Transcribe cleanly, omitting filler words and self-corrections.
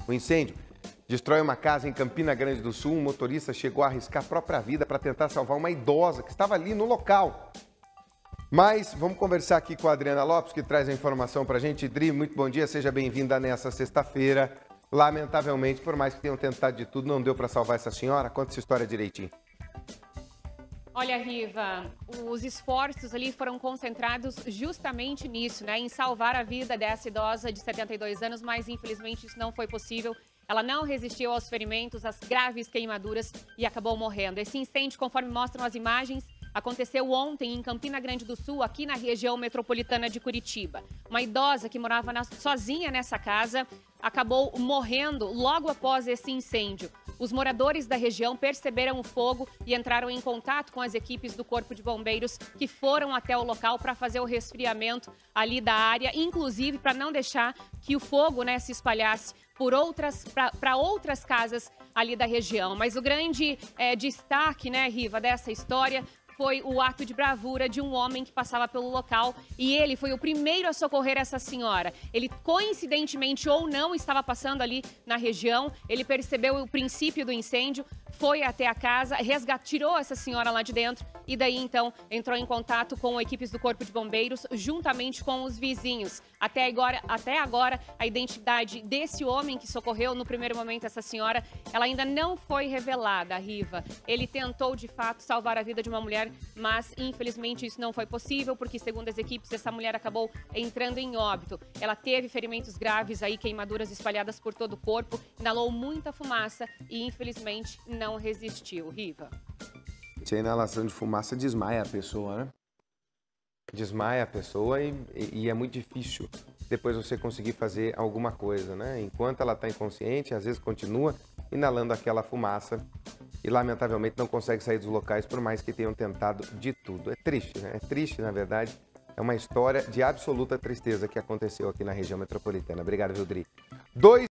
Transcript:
O incêndio destrói uma casa em Campina Grande do Sul. Um motorista chegou a arriscar a própria vida para tentar salvar uma idosa que estava ali no local. Mas vamos conversar aqui com a Adriana Lopes, que traz a informação para a gente. Dri, muito bom dia, seja bem-vinda nessa sexta-feira. Lamentavelmente, por mais que tenham tentado de tudo, não deu para salvar essa senhora. Conta essa história direitinho. Olha, Riva, os esforços ali foram concentrados justamente nisso, né? Em salvar a vida dessa idosa de 72 anos, mas infelizmente isso não foi possível. Ela não resistiu aos ferimentos, às graves queimaduras e acabou morrendo. Esse incêndio, conforme mostram as imagens, aconteceu ontem em Campina Grande do Sul, aqui na região metropolitana de Curitiba. Uma idosa que morava sozinha nessa casa acabou morrendo logo após esse incêndio. Os moradores da região perceberam o fogo e entraram em contato com as equipes do Corpo de Bombeiros que foram até o local para fazer o resfriamento ali da área, inclusive para não deixar que o fogo, né, se espalhasse para outras casas ali da região. Mas o grande destaque, né, Riva, dessa história foi o ato de bravura de um homem que passava pelo local e ele foi o primeiro a socorrer essa senhora. Ele, coincidentemente ou não, estava passando ali na região, ele percebeu o princípio do incêndio, foi até a casa, tirou essa senhora lá de dentro e daí então entrou em contato com equipes do Corpo de Bombeiros juntamente com os vizinhos. Até agora, a identidade desse homem que socorreu no primeiro momento essa senhora, ela ainda não foi revelada, Riva. Ele tentou de fato salvar a vida de uma mulher, mas infelizmente isso não foi possível, porque segundo as equipes, essa mulher acabou entrando em óbito. Ela teve ferimentos graves aí, queimaduras espalhadas por todo o corpo, inalou muita fumaça e infelizmente não resistiu, Riva. A inalação de fumaça desmaia a pessoa, né? Desmaia a pessoa e é muito difícil depois você conseguir fazer alguma coisa, né? Enquanto ela está inconsciente, às vezes continua inalando aquela fumaça e lamentavelmente não consegue sair dos locais por mais que tenham tentado de tudo. É triste, né? É triste, na verdade. É uma história de absoluta tristeza que aconteceu aqui na região metropolitana. Obrigado, Vildri.